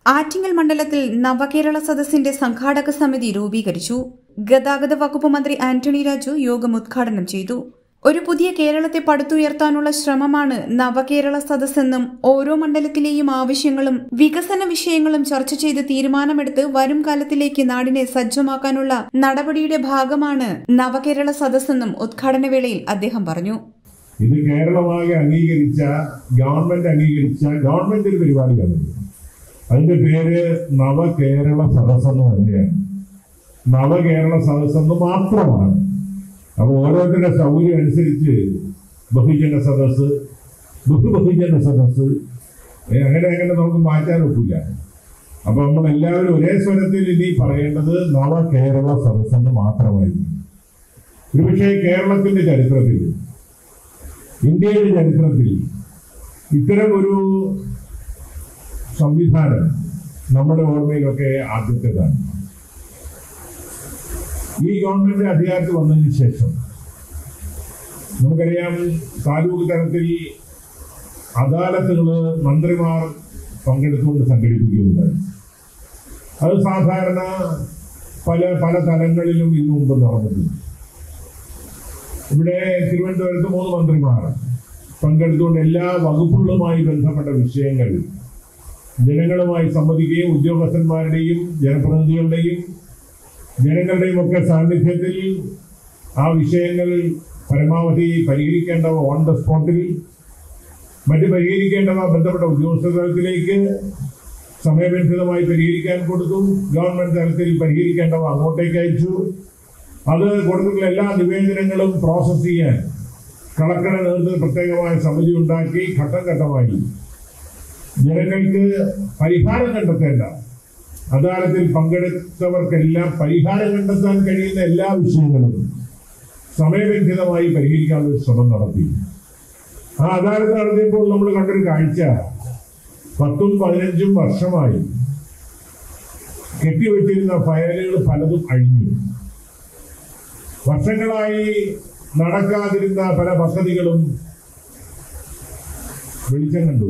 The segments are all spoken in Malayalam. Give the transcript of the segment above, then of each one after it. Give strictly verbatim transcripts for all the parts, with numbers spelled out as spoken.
ആറ്റിങ്ങൽ മണ്ഡലത്തിൽ നവകേരള സദസ്സിന്റെ സംഘാടക സമിതി രൂപീകരിച്ചു. ഗതാഗത വകുപ്പ് മന്ത്രി ആന്റണി രാജു യോഗം ഉദ്ഘാടനം ചെയ്തു. ഒരു പുതിയ കേരളത്തെ പടുത്തുയർത്താനുള്ള ശ്രമമാണ് നവകേരള സദസ്സെന്നും ഓരോ മണ്ഡലത്തിലെയും ആവശ്യങ്ങളും വികസന വിഷയങ്ങളും ചർച്ച ചെയ്ത് തീരുമാനമെടുത്ത് വരും കാലത്തിലേക്ക് നാടിനെ സജ്ജമാക്കാനുള്ള നടപടിയുടെ ഭാഗമാണ് നവകേരള സദസ്സെന്നും ഉദ്ഘാടന വേളയിൽ അദ്ദേഹം പറഞ്ഞു. ഇത് കേരളമാകെ അംഗീകരിച്ച ഗവൺമെന്റ് അംഗീകരിച്ച ഗവൺമെന്റ് ഒരു പരിപാടിയാണ്. അതിന്റെ പേര് നവകേരള സദസ്സെന്ന് തന്നെയാണ്. നവകേരള സദസ്സെന്ന് മാത്രമാണ്. അപ്പോൾ ഓരോരുത്തരുടെ സൗകര്യം അനുസരിച്ച് ബഹുജന സദസ്സ്, ബഹുബഹുജന സദസ്സ്, അങ്ങനെ അങ്ങനെ നമുക്ക് മാറ്റാൻ ഒക്കില്ല. അപ്പൊ നമ്മൾ എല്ലാവരും ഒരേ സ്വരത്തിൽ ഇനി പറയേണ്ടത് നവകേരള സദസ്സെന്ന് മാത്രമായിരിക്കും. ഒരുപക്ഷെ കേരളത്തിന്റെ ചരിത്രത്തിൽ, ഇന്ത്യയുടെ ചരിത്രത്തിൽ ഇത്തരം ഒരു സംവിധാനം നമ്മുടെ ഓർമ്മയിലൊക്കെ ആദ്യത്തേതാണ്. ഈ ഗവൺമെന്റ് അധികാരത്തിൽ വന്നതിന് ശേഷം നമുക്കറിയാം, താലൂക്ക് തലത്തിൽ അദാലത്തുകൾ മന്ത്രിമാർ പങ്കെടുത്തുകൊണ്ട് സംഘടിപ്പിക്കുകയുണ്ടായി. അത് സാധാരണ പല പല തലങ്ങളിലും ഇന്നു മുമ്പ് നടന്നിട്ടുണ്ട്. ഇവിടെ തിരുവനന്തപുരത്ത് മൂന്ന് മന്ത്രിമാർ പങ്കെടുത്തുകൊണ്ട് എല്ലാ വകുപ്പുകളുമായി ബന്ധപ്പെട്ട വിഷയങ്ങൾ ജനങ്ങളുമായി സംവദിക്കുകയും ഉദ്യോഗസ്ഥന്മാരുടെയും ജനപ്രതിനിധികളുടെയും ജനങ്ങളുടെയും ഒക്കെ സാന്നിധ്യത്തിൽ ആ വിഷയങ്ങൾ പരമാവധി പരിഹരിക്കേണ്ടവ ഓൺ ദ സ്പോട്ടിൽ, മറ്റ് പരിഹരിക്കേണ്ടവ ബന്ധപ്പെട്ട ഉദ്യോഗസ്ഥ തലത്തിലേക്ക് സമയബന്ധിതമായി പരിഹരിക്കാൻ കൊടുത്തു. ഗവൺമെന്റ് തലത്തിൽ പരിഹരിക്കേണ്ടവ അങ്ങോട്ടേക്ക് അയച്ചു. അത് കൊടുത്തിട്ടുള്ള എല്ലാ നിവേദനങ്ങളും പ്രോസസ് ചെയ്യാൻ കളക്ടറുടെ നേതൃത്വത്തിൽ പ്രത്യേകമായ സമിതി ഉണ്ടാക്കി ഘട്ടം ഘട്ടമായി ജനങ്ങൾക്ക് പരിഹാരം കണ്ടെത്തേണ്ട, അദാലത്തിൽ പങ്കെടുത്തവർക്കെല്ലാം പരിഹാരം കണ്ടെത്താൻ കഴിയുന്ന എല്ലാ വിഷയങ്ങളും സമയബന്ധിതമായി പരിഹരിക്കാനുള്ള ശ്രമം നടത്തി. ആ അദാലത്ത് നടത്തിയപ്പോൾ നമ്മൾ കണ്ടൊരു കാഴ്ച, പത്തും പതിനഞ്ചും വർഷമായി കെട്ടിവെച്ചിരുന്ന ഫയലുകൾ പലതും അഴിഞ്ഞു. വർഷങ്ങളായി നടക്കാതിരുന്ന പല പദ്ധതികളും വെളിച്ചം കണ്ടു.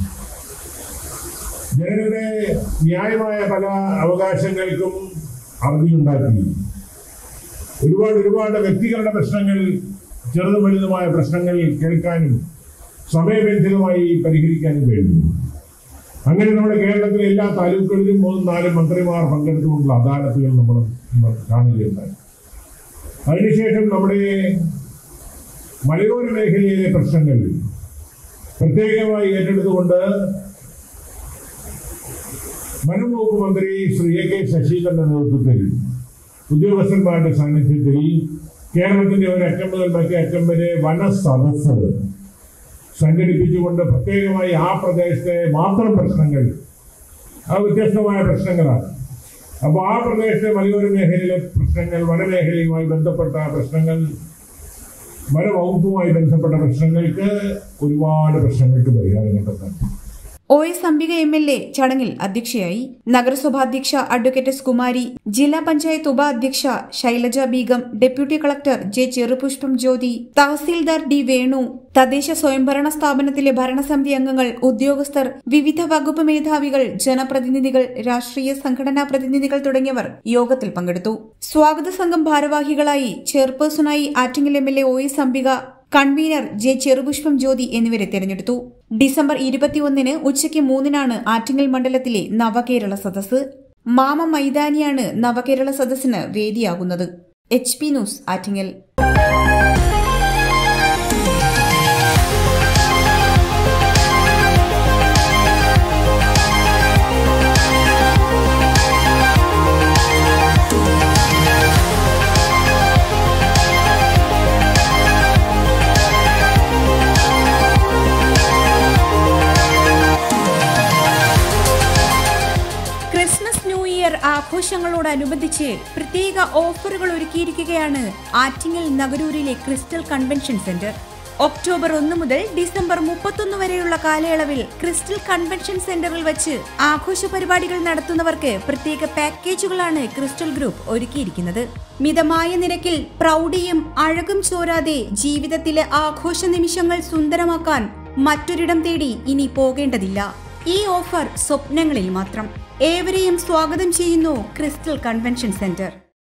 ജനങ്ങളുടെ ന്യായമായ പല അവകാശങ്ങൾക്കും അറുതിയുണ്ടാക്കി. ഒരുപാട് ഒരുപാട് വ്യക്തികളുടെ പ്രശ്നങ്ങൾ, ചെറുതും വലുതുമായ പ്രശ്നങ്ങൾ കേൾക്കാനും സമയബന്ധിതമായി പരിഹരിക്കാനും കഴിഞ്ഞു. അങ്ങനെ നമ്മുടെ കേരളത്തിലെ എല്ലാ താലൂക്കുകളിലും മൂന്നും നാലും മന്ത്രിമാർ പങ്കെടുത്തുകൊണ്ടുള്ള അദാലത്തുകൾ നമ്മൾ കാണുകയുണ്ടായി. അതിനുശേഷം നമ്മുടെ മലയോര മേഖലയിലെ പ്രശ്നങ്ങൾ പ്രത്യേകമായി ഏറ്റെടുത്തുകൊണ്ട് വനം വകുപ്പ് മന്ത്രി ശ്രീ എ കെ ശശീന്ദ്രന്റെ നേതൃത്വത്തിൽ ഉദ്യോഗസ്ഥന്മാരുടെ സാന്നിധ്യത്തിൽ കേരളത്തിന്റെ ഒരു അറ്റം മുതൽ മറ്റേ അറ്റം വരെ വന സദസ്സ് സംഘടിപ്പിച്ചുകൊണ്ട് പ്രത്യേകമായി ആ പ്രദേശത്തെ മാത്രം പ്രശ്നങ്ങൾ, ആ വ്യത്യസ്തമായ പ്രശ്നങ്ങളാണ്. അപ്പോൾ ആ പ്രദേശത്തെ മലയോര മേഖലയിലെ പ്രശ്നങ്ങൾ, വനമേഖലയുമായി ബന്ധപ്പെട്ട പ്രശ്നങ്ങൾ, വനവകുപ്പുമായി ബന്ധപ്പെട്ട പ്രശ്നങ്ങൾക്ക് ഒരുപാട് പ്രശ്നങ്ങൾക്ക് പരിഹാരം കണ്ടെത്താൻ. O S Ambika M L A ചടങ്ങിൽ അധ്യക്ഷയായി. നഗരസഭാധ്യക്ഷ അഡ്വക്കേറ്റ് എസ് കുമാരി, ജില്ലാ പഞ്ചായത്ത് ഉപാധ്യക്ഷ Shailaja Begum, deputy collector J Cherupushpam Jyothi, tahsildar D Venu, തദ്ദേശ സ്വയംഭരണ സ്ഥാപനത്തിലെ ഭരണസമിതി അംഗങ്ങൾ, ഉദ്യോഗസ്ഥർ, വിവിധ വകുപ്പ് മേധാവികൾ, ജനപ്രതിനിധികൾ, രാഷ്ട്രീയ സംഘടനാ പ്രതിനിധികൾ തുടങ്ങിയവർ യോഗത്തിൽ പങ്കെടുത്തു. സ്വാഗത സംഘം ഭാരവാഹികളായി ചെയർപേഴ്സണായി Attingal M L A O S Ambika, convener J Cherupushpam Jyothi എന്നിവരെ തെരഞ്ഞെടുത്തു. ഡിസംബർ ഇരുപത്തിയൊന്നിന് ഉച്ചയ്ക്ക് മൂന്നിനാണ് ആറ്റിങ്ങൽ മണ്ഡലത്തിലെ നവകേരള സദസ്സ്. മാമ മൈതാനിയാണ് നവകേരള സദസ്സിന് വേദിയാകുന്നത്. H P news, Attingal. ആഘോഷങ്ങളോടനുബന്ധിച്ച് പ്രത്യേക ഓഫറുകൾ ഒരുക്കിയിരിക്കുകയാണ് ആറ്റിങ്ങൽ നഗരൂരിലെ ക്രിസ്റ്റൽ കൺവെൻഷൻ സെന്റർ. ഒക്ടോബർ ഒന്ന് മുതൽ ഡിസംബർ മുപ്പത്തൊന്ന് വരെയുള്ള കാലയളവിൽ ക്രിസ്റ്റൽ കൺവെൻഷൻ സെന്ററിൽ വച്ച് ആഘോഷ പരിപാടികൾ നടത്തുന്നവർക്ക് പ്രത്യേക പാക്കേജുകളാണ് ക്രിസ്റ്റൽ ഗ്രൂപ്പ് ഒരുക്കിയിരിക്കുന്നത്. മിതമായ നിരക്കിൽ പ്രൗഢിയും അഴകും ചോരാതെ ജീവിതത്തിലെ ആഘോഷ നിമിഷങ്ങൾ സുന്ദരമാക്കാൻ മറ്റൊരിടം തേടി ഇനി പോകേണ്ടതില്ല. ഈ ഓഫർ സ്വപ്നങ്ങളിൽ മാത്രം. ഏവരെയും സ്വാഗതം ചെയ്യുന്നു ക്രിസ്റ്റൽ കൺവെൻഷൻ സെന്റർ.